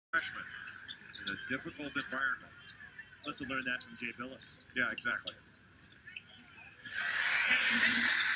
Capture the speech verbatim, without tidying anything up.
freshman in a difficult environment. Must have learned that from Jay Billis. Yeah, exactly.